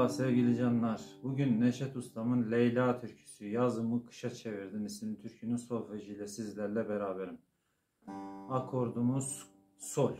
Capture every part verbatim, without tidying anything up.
sevgili canlar. Bugün Neşet Ustam'ın Leyla türküsü Yazımı Kışa Çevirdin isimli türkünün solfeji ile sizlerle beraberim. Akordumuz sol.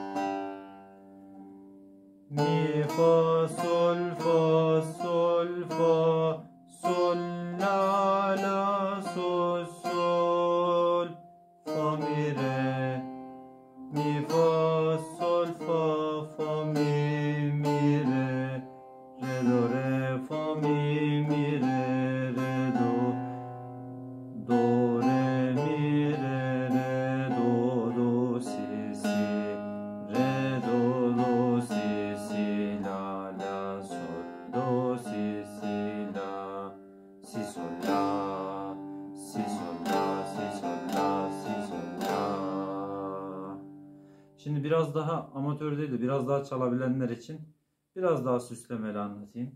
Mi fa sol fa sol fa sol la la sol sol fa mi re mi fa sol fa fa mi mi re re do re fa mi mi re re do do re mi re re do do si si re do do si si la la sol do si si la si sol la si sol la si sol la si sol la. Şimdi biraz daha amatör değil de biraz daha çalabilenler için biraz daha süslemeli anlatayım.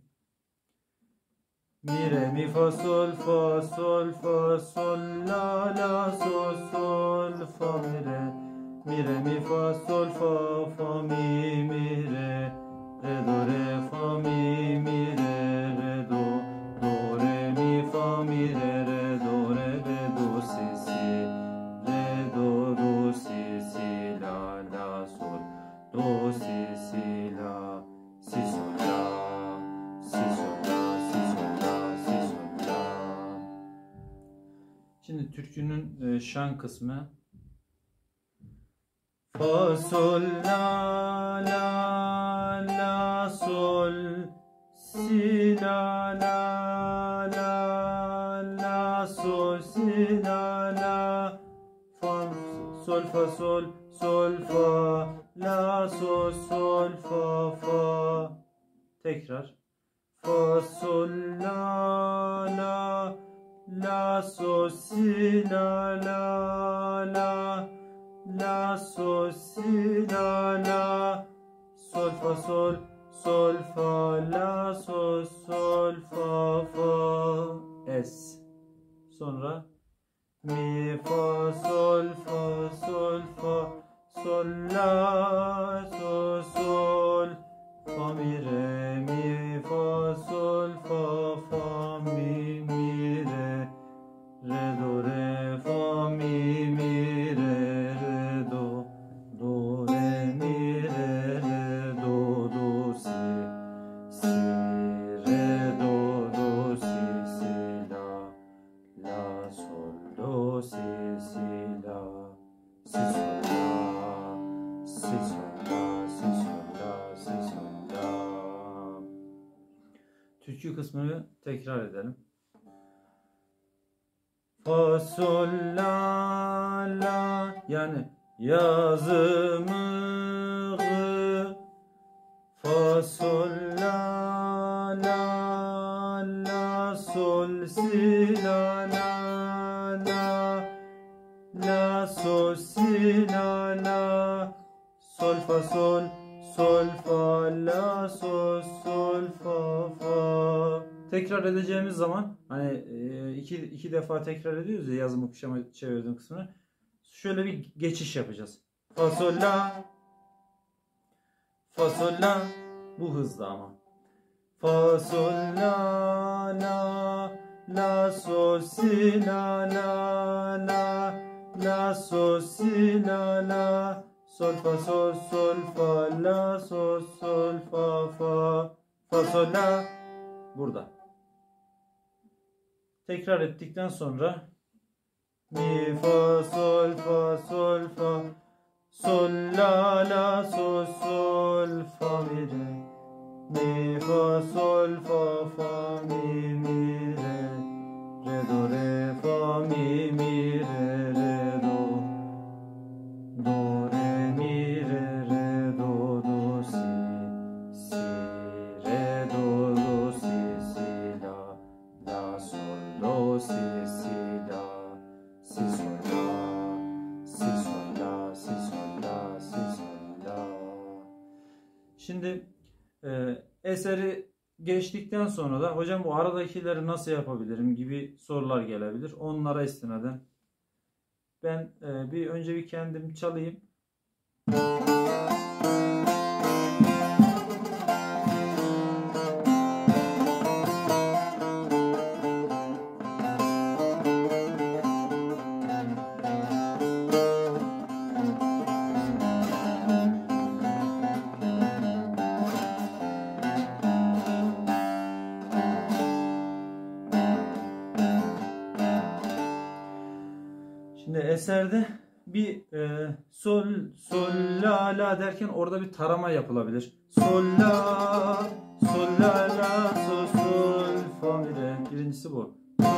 Mi re mi fa sol fa sol fa sol la la sol sol fa mi re mi re mi fa sol fa fa mi mi re re do re fa mi mi re re do do re mi fa mi re re do re re do si si re do do si si la la sol do si si la si sol la si sol la si sol la si sol la. Şimdi türkünün e, şan kısmı fa sol la la la sol si la la la la sol si la la fa sol fa sol sol fa la sol sol fa fa. Tekrar fa sol la la la sol si la la la la sol si la la sol fa sol sol fa la sol sol fa fa es. Sonra mi fa sol fa sol fa sol la sol sol fa mi re mi fa sol fa fa mi mi re re do re fa mi mi re re do do re mi re re do do si si re do do si si la la sol do si si la si sol la si sol la si sol la si sol la. Türkü kısmını tekrar edelim. Fa sol la la yani yazımı gı fa sol la la la sol si la la la la sol si la la sol fa sol sol fa la sol sol fa fa. Tekrar edeceğimiz zaman hani iki, iki defa tekrar ediyoruz ya yazımı kışa çevirdiğim kısmını. Şöyle bir geçiş yapacağız. Fa sol la fa sol la bu hızda ama. Fa sol la la la sol si la la la la sol si la la sol fa sol sol fa la sol sol fa fa fa sol la burada. Tekrar ettikten sonra mi fa sol fa sol fa sol la la sol sol fa mi re mi fa sol fa fa mi mi re re do re fa mi mi re re do do re mi re re do do si si re do do si si la la sol do si si la si sol la si sol la si sol la si sol la. Şimdi e, eseri geçtikten sonra da hocam bu aradakileri nasıl yapabilirim gibi sorular gelebilir. Onlara istinaden ben e, bir önce bir kendim çalayım. Şimdi eserde bir e, sol, sol, la, la derken orada bir tarama yapılabilir. Sol, la, sol, la, la, sol, sol, fa, mi, re. Birincisi bu.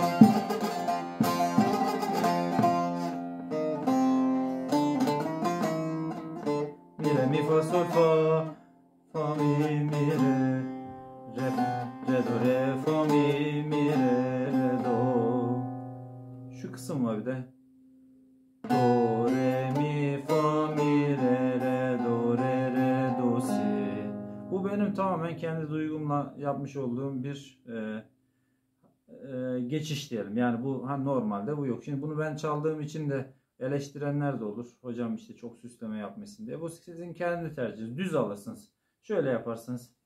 Mi, re, mi, fa, sol, fa, fa, mi, mi, re, re, re, do, re, fa, mi, mi, re, re, do. Şu kısım var bir de. Do, re, mi, fa, mi, re, re, do, re, re, do, si. Bu benim tamamen kendi duygumla yapmış olduğum bir e, e, geçiş diyelim. Yani bu ha, normalde bu yok. Şimdi bunu ben çaldığım için de eleştirenler de olur. Hocam işte çok süsleme yapmışsın diye. Bu sizin kendi tercihiniz. Düz alırsınız. Şöyle yaparsınız.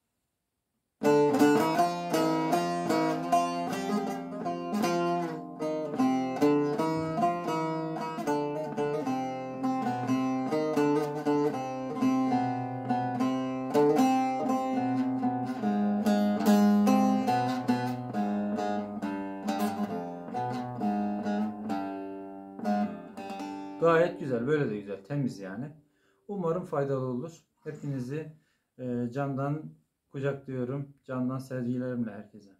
Gayet güzel. Böyle de güzel. Temiz yani. Umarım faydalı olur. Hepinizi e, candan kucaklıyorum. Candan sevgilerimle herkese.